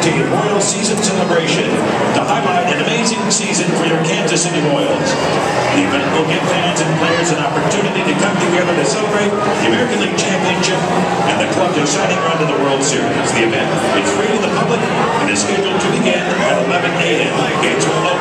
2014 Royal Season Celebration to highlight an amazing season for your Kansas City Royals. The event will give fans and players an opportunity to come together to celebrate the American League Championship and the club's exciting run to the World Series. The event is free to the public and is scheduled to begin at 11 a.m. Gates will